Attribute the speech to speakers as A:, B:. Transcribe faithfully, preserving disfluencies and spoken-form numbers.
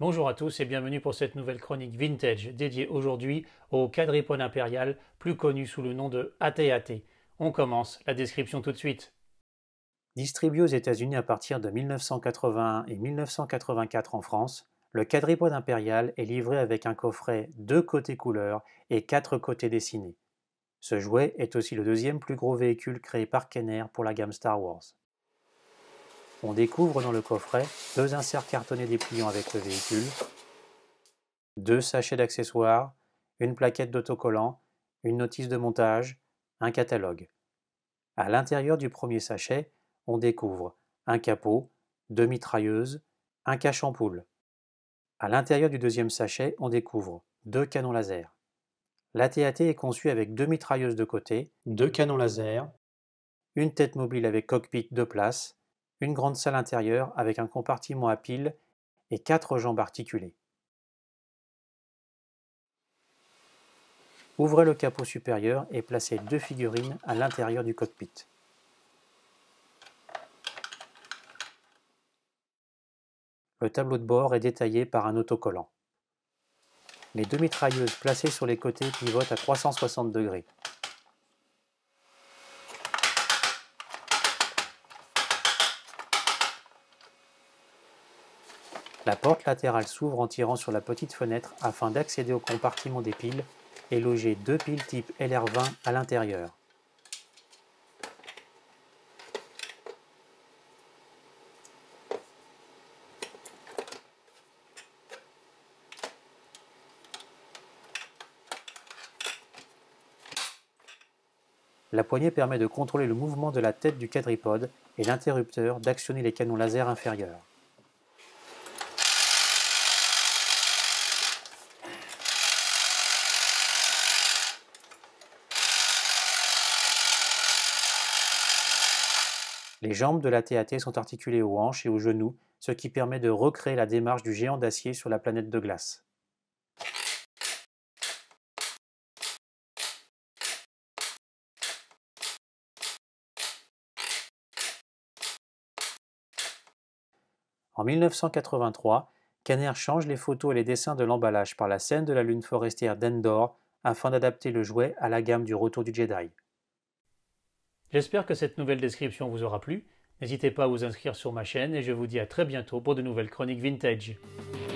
A: Bonjour à tous et bienvenue pour cette nouvelle chronique vintage dédiée aujourd'hui au quadripode impérial, plus connu sous le nom de A T A T. On commence la description tout de suite. Distribué aux États-Unis à partir de mille neuf cent quatre-vingt-un et mille neuf cent quatre-vingt-quatre en France, le quadripode impérial est livré avec un coffret deux côtés couleurs et quatre côtés dessinés. Ce jouet est aussi le deuxième plus gros véhicule créé par Kenner pour la gamme Star Wars. On découvre dans le coffret deux inserts cartonnés dépliants avec le véhicule, deux sachets d'accessoires, une plaquette d'autocollant, une notice de montage, un catalogue. À l'intérieur du premier sachet, on découvre un capot, deux mitrailleuses, un cache-ampoule. À l'intérieur du deuxième sachet, on découvre deux canons laser. L'A T A T est conçu avec deux mitrailleuses de côté, deux canons laser, une tête mobile avec cockpit deux places, une grande salle intérieure avec un compartiment à piles et quatre jambes articulées. Ouvrez le capot supérieur et placez deux figurines à l'intérieur du cockpit. Le tableau de bord est détaillé par un autocollant. Les deux mitrailleuses placées sur les côtés pivotent à trois cent soixante degrés. La porte latérale s'ouvre en tirant sur la petite fenêtre afin d'accéder au compartiment des piles et loger deux piles type L R vingt à l'intérieur. La poignée permet de contrôler le mouvement de la tête du quadripode et l'interrupteur d'actionner les canons laser inférieurs. Les jambes de l'A T A T sont articulées aux hanches et aux genoux, ce qui permet de recréer la démarche du géant d'acier sur la planète de glace. En mille neuf cent quatre-vingt-trois, Kenner change les photos et les dessins de l'emballage par la scène de la lune forestière d'Endor afin d'adapter le jouet à la gamme du Retour du Jedi. J'espère que cette nouvelle description vous aura plu. N'hésitez pas à vous inscrire sur ma chaîne et je vous dis à très bientôt pour de nouvelles chroniques vintage.